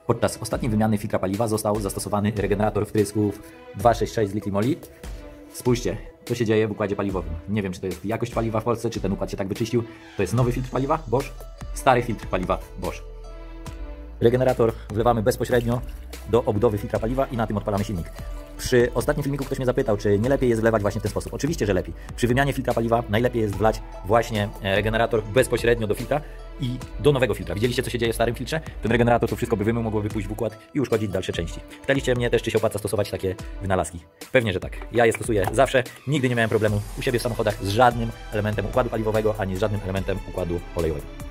Podczas ostatniej wymiany filtra paliwa został zastosowany regenerator wtrysków 266 z lithium-oli. Spójrzcie, co się dzieje w układzie paliwowym. Nie wiem, czy to jest jakość paliwa w Polsce, czy ten układ się tak wyczyścił. To jest nowy filtr paliwa Bosch, stary filtr paliwa Bosch. Regenerator wlewamy bezpośrednio do obudowy filtra paliwa i na tym odpalamy silnik. Przy ostatnim filmiku ktoś mnie zapytał, czy nie lepiej jest wlewać właśnie w ten sposób. Oczywiście, że lepiej. Przy wymianie filtra paliwa najlepiej jest wlać właśnie regenerator bezpośrednio do filtra i do nowego filtra. Widzieliście, co się dzieje w starym filtrze? Ten regenerator to wszystko by wymył, mogłoby pójść w układ i uszkodzić dalsze części. Pytaliście mnie też, czy się opłaca stosować takie wynalazki. Pewnie, że tak. Ja je stosuję zawsze. Nigdy nie miałem problemu u siebie w samochodach z żadnym elementem układu paliwowego, ani z żadnym elementem układu olejowego.